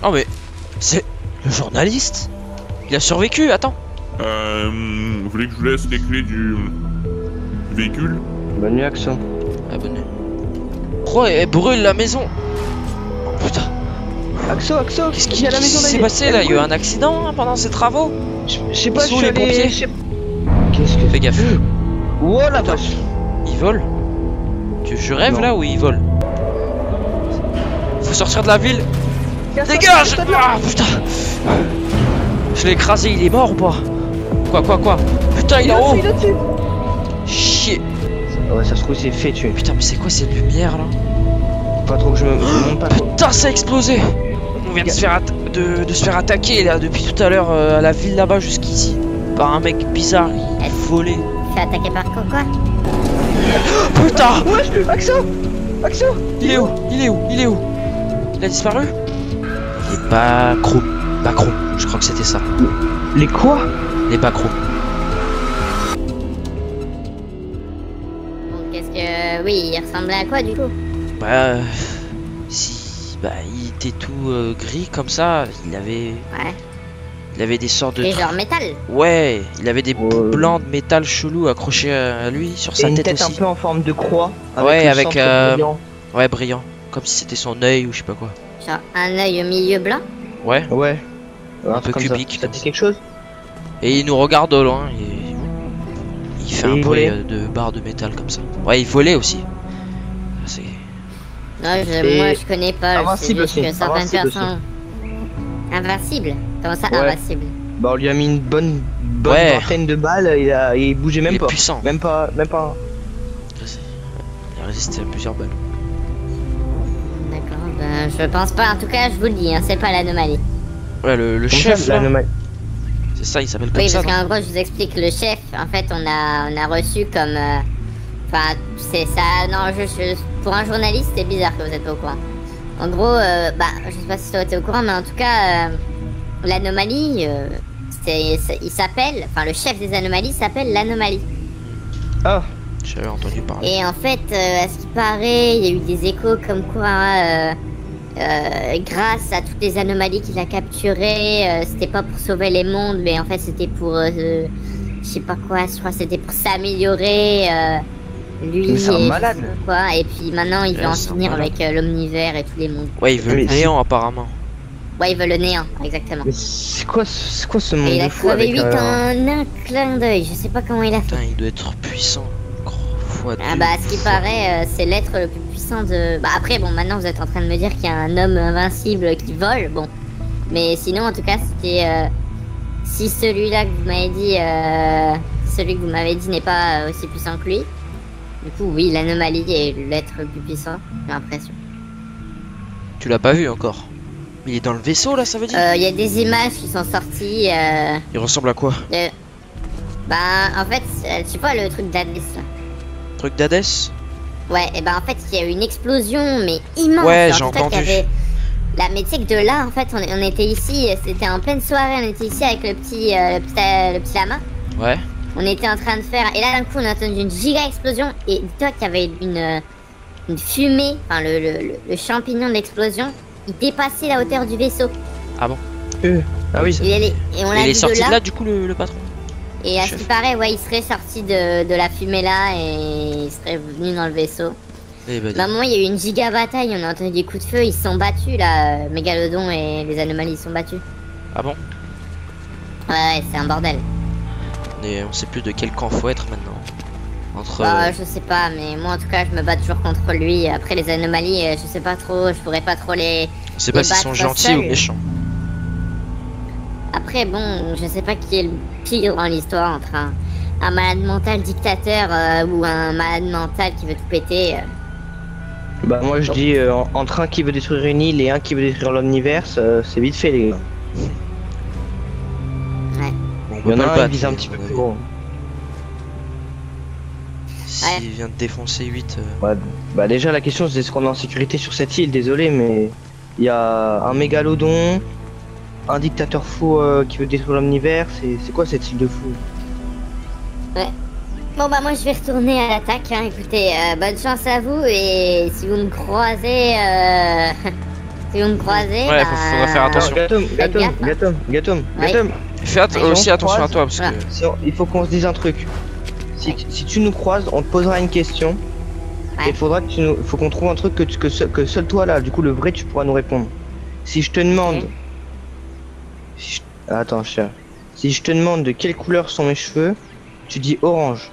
Oh mais... C'est... Le journaliste? Il a survécu, attends. Vous voulez que je vous laisse les clés du véhicule? Bonne nuit, Axo. Ah, bonne nuit. Oh, elle brûle la maison. Oh putain. Axo, Qu'est-ce qui s'est passé là? Il y a eu un accident hein, pendant ces travaux? Je sais pas, Ils sont où, les pompiers? Qu'est-ce que... Fais gaffe. Oh la vache. Ils volent? Je rêve Non. là ou ils volent? Faut sortir de la ville. Dégage! Ah putain! Je l'ai écrasé, il est mort ou pas? Quoi? Putain, il est en haut! Chier! Ouais, ça se trouve, c'est fait tuer. Putain, mais c'est quoi cette lumière là? Pas trop que je me monte pas trop. Putain, ça a explosé! On vient de se faire, de se faire attaquer là depuis tout à l'heure à la ville là-bas jusqu'ici. Par un mec bizarre, il volait. Fait attaquer par quoi? Putain! Wesh, Axo! Il est où? Il a disparu? Les backrooms, je crois que c'était ça. Les quoi? Les backrooms. Bon, qu'est-ce que... Oui, il ressemblait à quoi du coup? Bah... il était tout gris comme ça. Il avait des sortes de... Et genre métal? Ouais, il avait des blancs de métal chelou accrochés à lui sur sa Et une tête tête aussi. un peu en forme de croix. Ouais, avec brillant. ouais, brillant. Comme si c'était son œil ou je sais pas quoi. Genre un œil au milieu blanc? Ouais. Ouais. Un peu comme cubique, Ça comme dit ça. quelque chose? Et il nous regarde de loin. Il fait Et un il bruit volait. de barre de métal comme ça. Ouais, il volait aussi. C'est... Non, Et moi je connais pas. invincible C'est juste aussi, que certaines invincible personnes... Invincible? Comment ça, Ouais. invincible? Bah, on lui a mis une bonne Ouais. vingtaine de balles, il bougeait même Il est pas. puissant. Même pas. Il a résisté à plusieurs balles. D'accord, ben je pense pas. En tout cas, je vous le dis, hein, c'est pas l'anomalie. Ouais, le Comme chef ça, là. l'anomalie. C'est ça, il s'appelle comme Oui, ça. parce non qu'en gros, je vous explique, le chef, en fait, on a reçu comme... Enfin, c'est ça... Non, pour un journaliste, c'est bizarre que vous êtes pas au courant. En gros, je sais pas si tu étais au courant, mais en tout cas, l'anomalie, il s'appelle... Enfin, le chef des anomalies s'appelle l'anomalie. Ah, J'avais entendu parler. Et en fait, à ce qui paraît, il y a eu des échos comme quoi... grâce à toutes les anomalies qu'il a capturées, c'était pas pour sauver les mondes, mais en fait c'était pour, je sais pas quoi, je crois que c'était pour s'améliorer, lui Mais c'est un et malade. je sais pas quoi, et puis maintenant il veut Ouais, en c'est un finir malade. avec l'omnivers et tous les mondes. Ouais, il veut le Mais néant apparemment. Ouais, il veut le néant, exactement. mais c'est quoi ce monde Et il a de fou crevé avec 8 en un clin d'œil, je sais pas comment il a fait. Putain, il doit être puissant. Fois Ah deux, bah, à ce qui fois- paraît, c'est l'être le plus puissant de... Bah après, bon, maintenant vous êtes en train de me dire qu'il y a un homme invincible qui vole, bon. Mais sinon, en tout cas, c'était... si celui-là que vous m'avez dit... celui que vous m'avez dit n'est pas aussi puissant que lui, du coup, oui, l'anomalie est l'être le plus puissant, j'ai l'impression. Tu l'as pas vu encore. Il est dans le vaisseau là, ça veut dire? Il y a des images qui sont sorties... Il ressemble à quoi? Bah, en fait, tu sais pas le truc d'Hadès, là. Truc d'Hadès? Ouais, et ben en fait, il y a eu une explosion, mais immense. Ouais, Alors, j'ai dis-toi qu'il y entendu. avait... Là, mais tu sais que de là, en fait, on était ici, c'était en pleine soirée, on était ici avec le petit lama. Ouais. On était en train de faire... Et là, d'un coup, on a entendu une giga explosion, et dis-toi qu'il y avait une fumée, enfin, le champignon de l'explosion, il dépassait la hauteur du vaisseau. Ah bon? Ah oui. Et on l'a Il est vu sorti de de là, là du coup le patron? et à ce chef. qui paraît, ouais, il serait sorti de la fumée là, et il serait venu dans le vaisseau. Eh ben, À un moment, il y a eu une giga bataille, on a entendu des coups de feu, ils se sont battus là, Mégalodon et les anomalies ils se sont battus. Ah bon? Ouais, c'est un bordel. On sait plus de quel camp faut être maintenant. Entre... Bah, je sais pas, mais moi en tout cas, je me bats toujours contre lui. Après, les anomalies, je sais pas trop, je pourrais pas trop les... on sait pas les s'ils sont battre gentils seuls. ou méchants. Après, bon, je sais pas qui est le pire dans l'histoire entre un malade mental dictateur ou un malade mental qui veut tout péter. Bah, moi je dis entre un qui veut détruire une île et un qui veut détruire l'univers, c'est vite fait, les gars. Ouais. Bon, on Il y peut en pas a le un qui battre. vise un petit peu plus gros. S'il vient de défoncer 8... Ouais, bah déjà la question c'est est-ce qu'on est en sécurité sur cette île, désolé mais il y a un mégalodon, un dictateur fou qui veut détruire l'univers, c'est quoi cette île de fou? Bon bah moi je vais retourner à l'attaque, hein. Écoutez, bonne chance à vous et si vous me croisez, Si vous me croisez, Ouais, bah, faudra faire attention. Gatom. Fais aussi attention à toi parce que. Il faut qu'on se dise un truc. Si tu nous croises, on te posera une question. Ouais. Et faut qu'on trouve un truc que seul toi là, du coup le vrai tu pourras nous répondre. Si je te demande. Ok. Attends, cher. Si je te demande de quelle couleur sont mes cheveux, tu dis orange.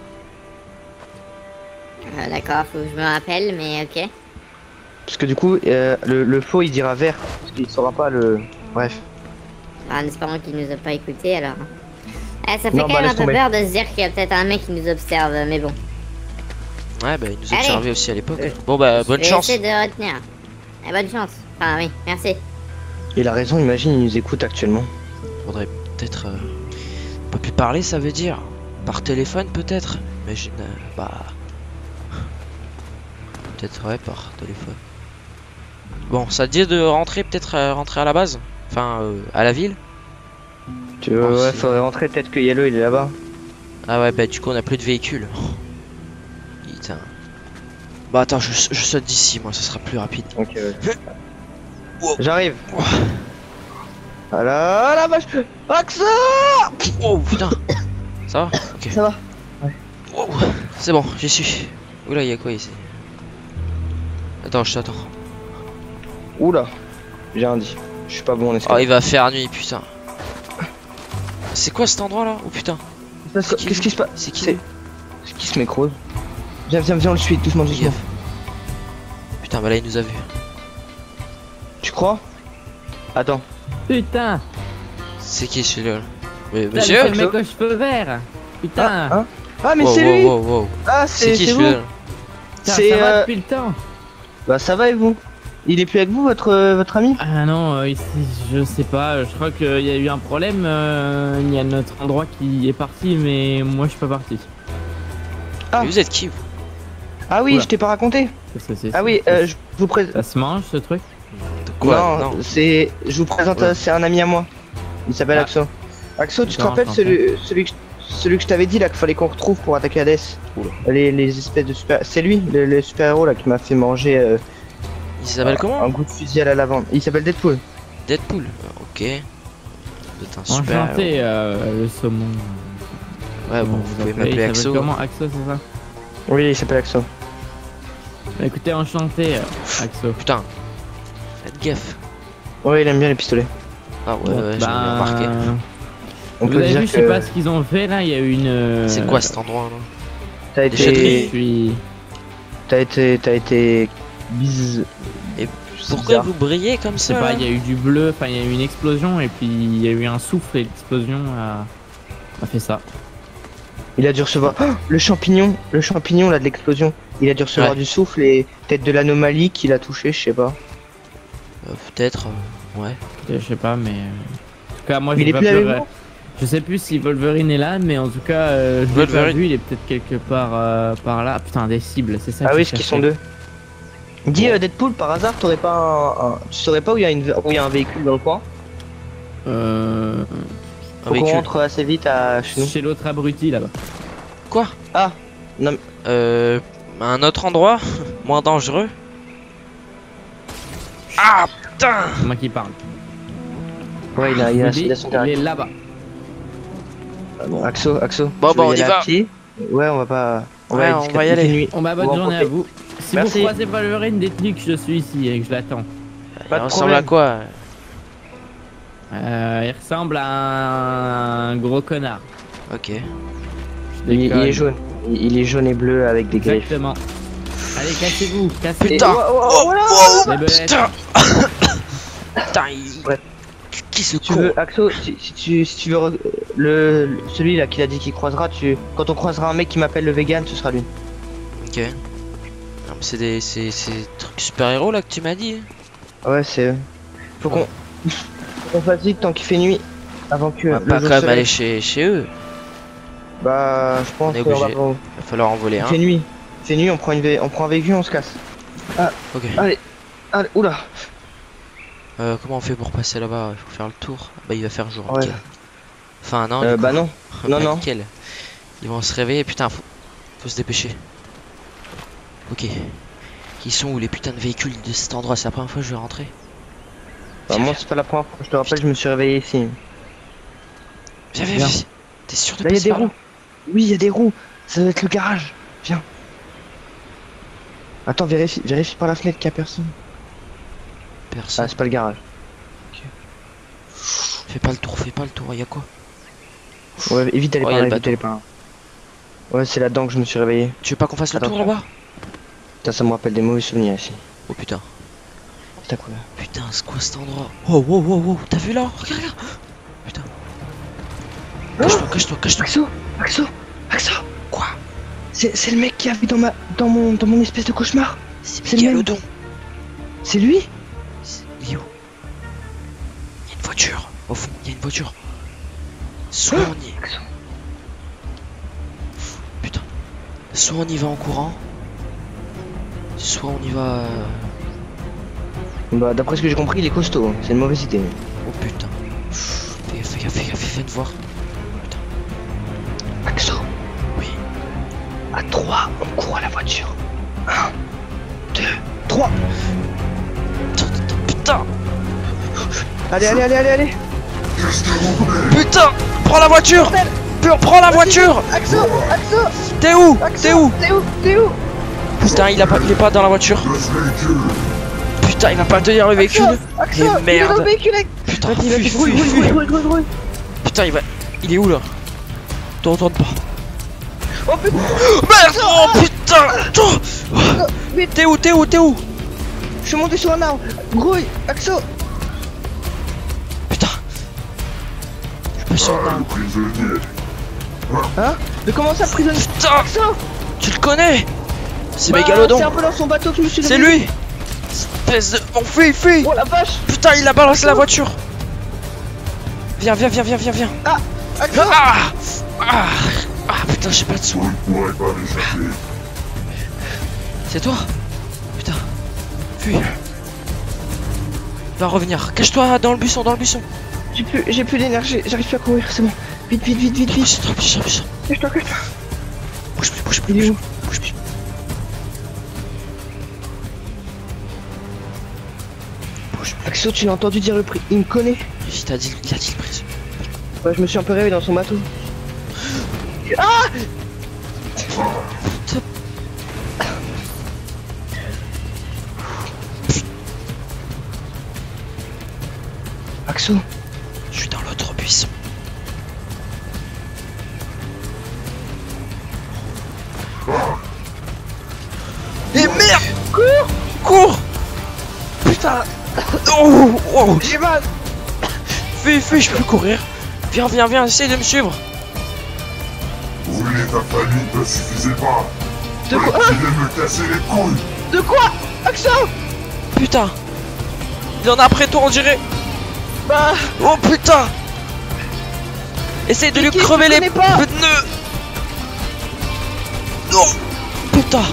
D'accord, faut que je me rappelle, mais ok. Parce que du coup, le faux il dira vert. Parce qu'il saura pas le. Bref. En espérant qu'il nous a pas écouté alors. Ça fait Non, quand bah, même un laisse peu tomber. peur de se dire qu'il y a peut-être un mec qui nous observe, mais bon. Ouais, bah, il nous Allez. observait aussi à l'époque. Bon, bah, bonne Je vais chance. essayer de retenir. Bonne chance. Enfin, oui, merci. Il a raison, imagine, il nous écoute actuellement. Faudrait peut-être. Pas plus parler, ça veut dire. Par téléphone, peut-être. Imagine. Bah. Peut-être, ouais, par téléphone. Bon, ça te dit de rentrer, peut-être rentrer à la base? Enfin, à la ville? Ouais, si. faudrait rentrer, peut-être que Yellow il est là-bas. Ah ouais, bah, du coup, on a plus de véhicules. Putain. Bah, attends, je saute d'ici, moi, ça sera plus rapide. Ok, J'arrive. Ah la vache. Axel. Oh putain. Ça va? Ok. Ça va. Oh, c'est bon, j'y suis. Oula, y'a quoi ici? Attends, je t'attends. Oula. J'ai rien dit. Je suis pas bon en Oh, escalade. il va faire nuit, putain. C'est quoi cet endroit là? Oh putain. Qu'est-ce qui se passe? C'est qui? C'est qui ce mec rose? Viens, on le suit, doucement. Putain, bah là il nous a vu. Tu crois? Attends. Putain, C'est qui celui-là? Mais c'est monsieur? le mec aux cheveux verts. Putain, Ah mais Wow, c'est wow, lui. wow, wow. Ah C'est qui vous. celui-là? Putain, c'est, ça va depuis le temps. Bah ça va et vous? Il est plus avec vous votre ami? Ah non, ici, je sais pas, je crois qu'il y a eu un problème. Il y a notre endroit qui est parti, mais moi je suis pas parti. Ah. Mais vous êtes qui vous? Ah oui, Oula. je t'ai pas raconté. Qu'est-ce que c'est, Ah ça oui, je vous présente. Ça se mange ce truc? De quoi? Non, c'est. Je vous présente, Ouais. c'est un ami à moi. Il s'appelle Ah. Axo. Axo, tu te Non, rappelles je celui que je t'avais dit là qu'il fallait qu'on retrouve pour attaquer Hades? Oula. Les espèces de super. C'est lui, le super héros là qui m'a fait manger Il s'appelle comment? un goût de fusil à la lavande. Il s'appelle Deadpool. Deadpool. Ok. Vous êtes un super. Enchanté, le saumon. Ouais, bon, Comment vous pouvez appelez? m'appeler Il s'appelle Axo. Comment Axo, c'est ça? Oui, il s'appelle Axo. Bah, écoutez, enchanté, Axo. Putain. Faites gaffe. Oui, il aime bien les pistolets. Ah ouais, ouais, j'ai Bah, remarqué. On vous peut avez dire vu, que je sais pas ce qu'ils ont fait là, il y a eu une. C'est quoi cet endroit là? t'as déchetteries. été. Je suis. T'as été. Bise. Et pourquoi bizarre. vous brillez comme Je sais ça? pas, là il y a eu du bleu, enfin il y a eu une explosion et puis il y a eu un souffle et l'explosion a fait ça. Il a dû recevoir. Oh, le champignon là de l'explosion. Il a dû recevoir Ouais. du souffle et peut-être de l'anomalie qu'il a touché, je sais pas. Peut-être. Ouais. Je sais pas, mais. En tout cas, moi Il j'ai est pas plus avec pleuré. vous? Je sais plus si Wolverine est là, mais en tout cas, je l'ai pas Wolverine. vu, il est peut-être quelque part par là. Putain, des cibles, c'est ça Ah que oui, je ce qui cherchais. sont deux. Dis Deadpool, par hasard, t'aurais pas tu saurais pas où il y a un véhicule dans le coin? Euh. Un Faut qu'on véhicule. rentre assez vite à chez nous. Chez l'autre abruti là-bas. Quoi? Ah, non, Un autre endroit? Moins dangereux? Ah putain! C'est moi qui parle. ouais, il a Je vous un dis, silencieux il derrière. est là-bas. Axo. Bon, tu bah, veux on y aller à va. pied? Ouais, on va pas. Ouais, on va y aller. nuit. On va bonne Bon, journée ok. à vous. Si Merci. vous croisez Wolverine, dites-lui que je suis ici et que je l'attends. Pas Il de ressemble à problème. quoi? Il ressemble à un gros connard. Ok. Je Il déconne. est jaune. Il est jaune et bleu avec des griffes. Exactement. Allez, cassez-vous, cassez-vous. Putain! Les belettes. Putain! Putain, il... Ouais. Qui se Si tu court? veux, Axo, si tu veux celui là qui a dit qu'il croisera, quand on croisera un mec qui m'appelle le vegan, ce sera lui. Ok. Non, mais c'est des trucs super-héros là que tu m'as dit? Ouais, c'est eux. Faut qu'on fasse vite tant qu'il fait nuit. Avant que. On va le pas jour quand même se aller lève. chez eux. Bah, je pense On est qu'on va obligé. pas. Il va falloir en voler Il un. fait nuit. Il fait nuit, on prend un véhicule, on se casse. Ok. Allez, oula. Comment on fait pour passer là-bas? Il faut faire le tour. Bah il va faire jour. Ouais. nickel. Enfin non. du coup. Bah non. Non, Bah, non. nickel. Ils vont se réveiller. Putain, faut se dépêcher. Ok. Qui sont où les putains de véhicules de cet endroit? C'est la première fois que je vais rentrer. Bah, moi, c'est pas la première fois. Je te rappelle, je me suis réveillé ici. Viens, Viens. T'es sûr de Là, il y a passer des par là? roues. Oui, il y a des roues. Ça doit être le garage. Viens. Attends, vérifie par la fenêtre qu'il y a personne. Personne. Ah, c'est pas le garage. Fais pas le tour, y'a quoi? Ouais, évite d'aller Oh, par y a là, le évite d'aller par là. Ouais, c'est là-dedans que je me suis réveillé. Tu veux pas qu'on fasse le tour Attention. là-bas? Putain, ça me rappelle des mauvais souvenirs ici. Oh putain. Putain, quoi là? Putain, c'est quoi cet endroit? Oh, t'as vu là? Regarde. Putain. Cache-toi. Axo. Quoi? C'est le mec qui a vu dans mon espèce de cauchemar. C'est C'est le même. Mégalodon. C'est lui? Il est où? Il y a une voiture. Au fond, il y a une voiture. Soit on y... Axo. Putain. Soit on y va en courant. Soit on y va... Bah, d'après ce que j'ai compris, il est costaud. Hein. C'est une mauvaise idée. Oh putain. Fais gaffe, viens de voir. Putain. Axo. Oui. À 3, on court à la voiture. 1, 2, 3. Putain. Allez. Putain. Prends la voiture. Prends la voiture. Axo. T'es où? T'es où? Putain, il est pas dans la voiture. Putain, il va pas tenir le véhicule. Mais merde. Putain, fuis. Putain, il est où là? Te retourne pas. Oh putain. Merde. Oh putain. T'es où? Je suis monté sur un arbre. Grouille. Axo. Putain. Je suis pas sur un arbre. Hein? Mais comment ça, prisonnier? Putain. Axo. Tu le connais? C'est Bah, Mégalodon. C'est un peu dans son bateau que je me suis C'est réveillé. lui. Espèce de... Bon, fuis. Oh la vache. Putain, il a balancé la voiture. Viens. Ah. Axo. Ah, putain, j'ai pas de sous. C'est toi? Putain. Fuis. Va revenir. Cache-toi dans le buisson. J'ai plus d'énergie. J'arrive plus à courir. C'est bon. Vite. Trop puissant. Cache-toi. Bouge plus. Il est où? Axo, tu l'as entendu dire le prix. Il me connaît. Il a dit le prix. Ouais, je me suis un peu réveillé dans son bateau. Ah! Axo, Je suis dans l'autre buisson. Et merde! Cours! Putain! Oh! j'ai mal. Fuis, je peux courir. Viens, essaye de me suivre. Brûler ta famille ne suffisait pas. De quoi? Tu viens me casser les couilles. De quoi? Axo? Putain! Il en a après toi, on dirait. Bah, Oh putain! Essaye de lui Kiki, crever je les connais pas. pneus! Non! Putain!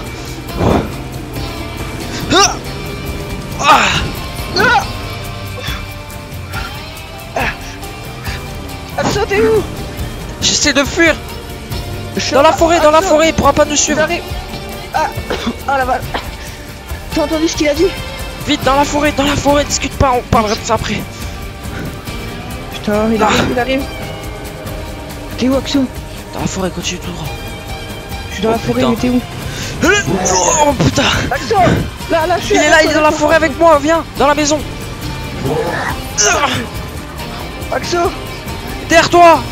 Axo, t'es où? J'essaie de fuir! Je suis Dans la là. forêt, Axo, il pourra pas nous suivre! j'arrive. Ah la vache. T'as entendu ce qu'il a dit? Vite, dans la forêt, discute pas, on parlera de ça après. Putain, il arrive. T'es où, Axo? Dans la forêt, continue tout droit. Je suis dans Oh, la forêt, putain. mais t'es où? Oh putain! Axo! Là, je suis Il est là, il est dans la forêt avec moi, viens! Dans la maison! Axo! Derrière toi!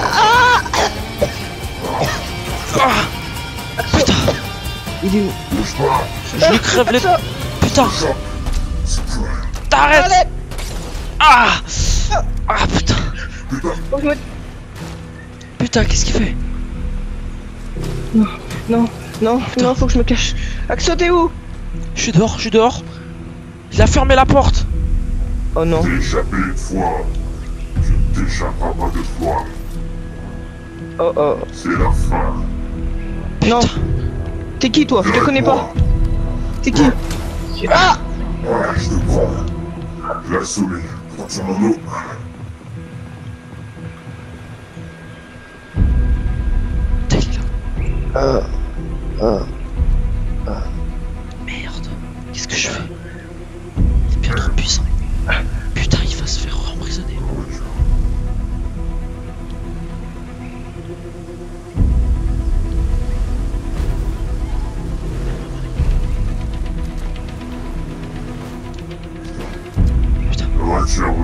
Putain! Il est où? Bouge pas. Je lui crève les... Axo! Putain! T'arrêtes! Allez! Ah! Ah putain! Oh, je me- Putain, qu'est-ce qu'il fait? Non, faut que je me cache. Axo, t'es où? Je suis dehors. Il a fermé la porte. Oh non. T'es échappé une fois. Tu ne t'échapperas pas deux fois. Oh. C'est la fin. Non. T'es qui, toi? Je te connais pas. T'es qui? Ah! Voilà, je te prends. Je la souris. Attention mon dos. Putain, il est là. Merde. Qu'est-ce que je fais? Il est bien trop puissant. Putain,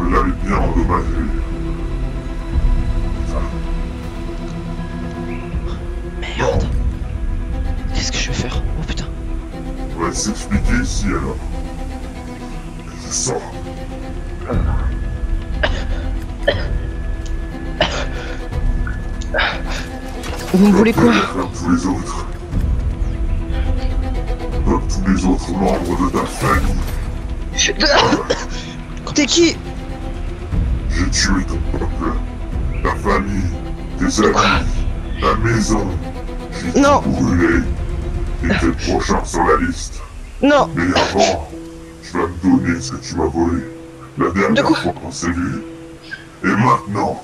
l'avais bien endommagé. Merde. Qu'est-ce que je vais faire? Oh putain. On va s'expliquer ici alors. Je sors. Vous me voulez quoi? Comme tous les autres. Comme tous les autres membres de ta famille. T'es qui? J'ai tué ton peuple, ta famille, tes amis, ta maison. J'ai Non. tout brûlé. Et t'es le prochain sur la liste. Non. Mais avant, tu vas me donner ce que tu m'as volé. La dernière quoi? fois qu'on s'est vu. Et maintenant.